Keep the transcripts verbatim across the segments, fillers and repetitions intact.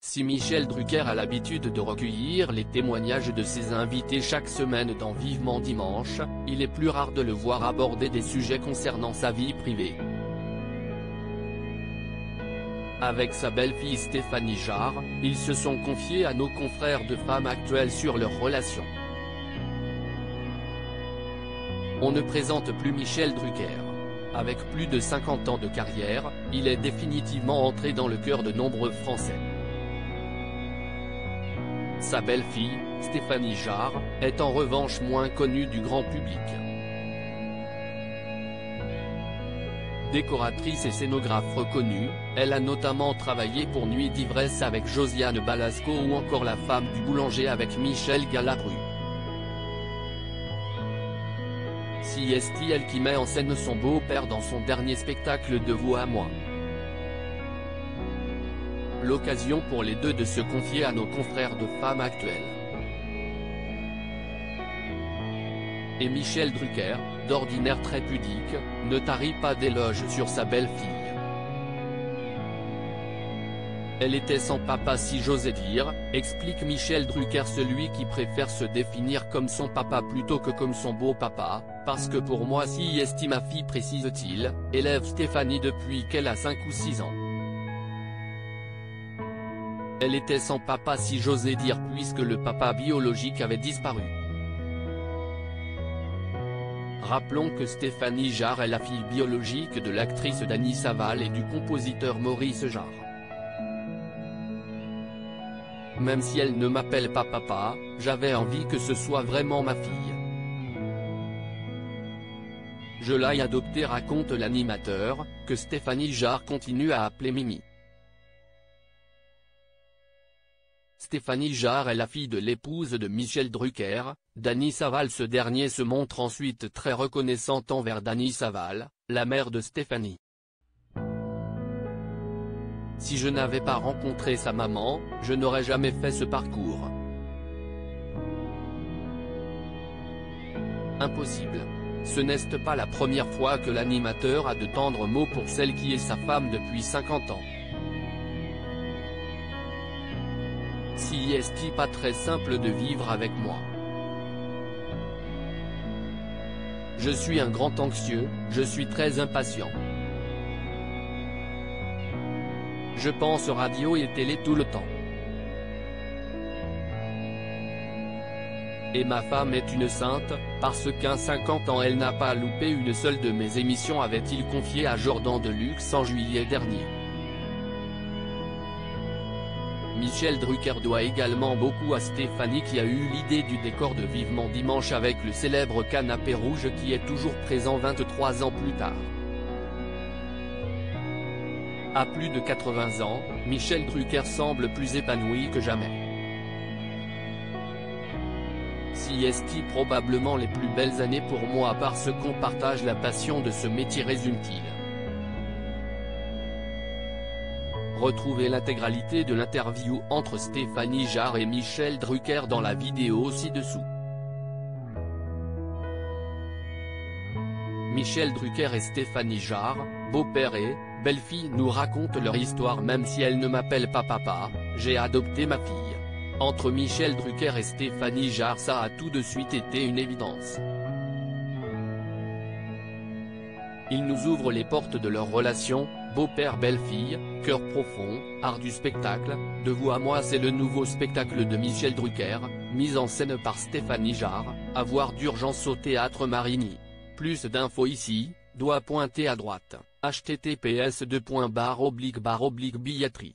Si Michel Drucker a l'habitude de recueillir les témoignages de ses invités chaque semaine dans Vivement Dimanche, il est plus rare de le voir aborder des sujets concernant sa vie privée. Avec sa belle-fille Stéphanie Jarre, ils se sont confiés à nos confrères de Femmes Actuelles sur leur relation. On ne présente plus Michel Drucker. Avec plus de cinquante ans de carrière, il est définitivement entré dans le cœur de nombreux Français. Sa belle-fille, Stéphanie Jarre, est en revanche moins connue du grand public. Décoratrice et scénographe reconnue, elle a notamment travaillé pour Nuit d'ivresse avec Josiane Balasco ou encore La femme du boulanger avec Michel Galabru. C'est elle qui met en scène son beau-père dans son dernier spectacle De vous à moi. L'occasion pour les deux de se confier à nos confrères de Femmes Actuelles. Et Michel Drucker, d'ordinaire très pudique, ne tarit pas d'éloges sur sa belle-fille. Elle était sans papa si j'osais dire, explique Michel Drucker, celui qui préfère se définir comme son papa plutôt que comme son beau-papa, parce que pour moi si est ma fille, précise-t-il, élève Stéphanie depuis qu'elle a cinq ou six ans. Elle était sans papa si j'osais dire puisque le papa biologique avait disparu. Rappelons que Stéphanie Jarre est la fille biologique de l'actrice Dany Saval et du compositeur Maurice Jarre. Même si elle ne m'appelle pas papa, j'avais envie que ce soit vraiment ma fille. Je l'ai adoptée, raconte l'animateur, que Stéphanie Jarre continue à appeler Mimi. Stéphanie Jarre est la fille de l'épouse de Michel Drucker, Dany Saval. Ce dernier se montre ensuite très reconnaissant envers Dany Saval, la mère de Stéphanie. Si je n'avais pas rencontré sa maman, je n'aurais jamais fait ce parcours. Impossible. Ce n'est pas la première fois que l'animateur a de tendres mots pour celle qui est sa femme depuis cinquante ans. Si est pas très simple de vivre avec moi. Je suis un grand anxieux, je suis très impatient. Je pense radio et télé tout le temps. Et ma femme est une sainte, parce qu'à cinquante ans elle n'a pas loupé une seule de mes émissions, avait-il confié à Jordan Deluxe en juillet dernier. Michel Drucker doit également beaucoup à Stéphanie qui a eu l'idée du décor de Vivement Dimanche avec le célèbre canapé rouge qui est toujours présent vingt-trois ans plus tard. À plus de quatre-vingts ans, Michel Drucker semble plus épanoui que jamais. Si est probablement les plus belles années pour moi parce qu'on partage la passion de ce métier, résume-t-il. Retrouvez l'intégralité de l'interview entre Stéphanie Jarre et Michel Drucker dans la vidéo ci-dessous. Michel Drucker et Stéphanie Jarre, beau-père et belle-fille, nous racontent leur histoire. Même si elle ne m'appelle pas papa, j'ai adopté ma fille. Entre Michel Drucker et Stéphanie Jarre, ça a tout de suite été une évidence. Ils nous ouvrent les portes de leur relation, beau-père-belle-fille, cœur profond, art du spectacle. De vous à moi, c'est le nouveau spectacle de Michel Drucker, mise en scène par Stéphanie Jarre, à voir d'urgence au Théâtre Marigny. Plus d'infos ici, doigt pointé à droite, h t t p s deux points barre oblique barre oblique billetterie.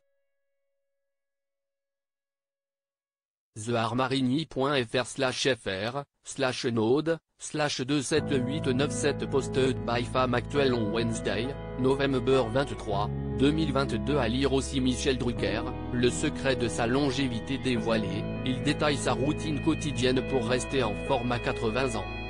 theartmarigny.fr slash fr, slash node, slash deux sept huit neuf sept posted by Femmes Actuelles on Wednesday, November vingt-trois, deux mille vingt-deux. À lire aussi Michel Drucker, le secret de sa longévité dévoilé, il détaille sa routine quotidienne pour rester en forme à quatre-vingts ans.